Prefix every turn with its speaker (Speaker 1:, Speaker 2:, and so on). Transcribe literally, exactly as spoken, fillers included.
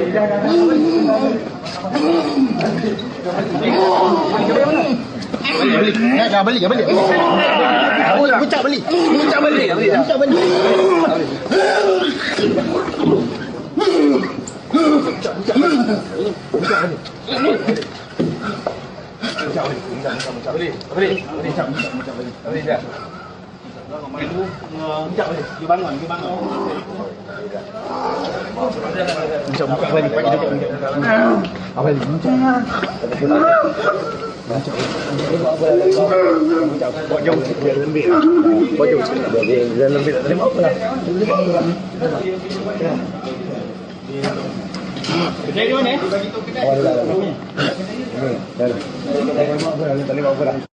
Speaker 1: Dah beli, dah beli. Bucak beli. Bucak beli. Bucak beli. Jadi mana? Oh, dah dah. Dah dah. Tadi bawa apa dah?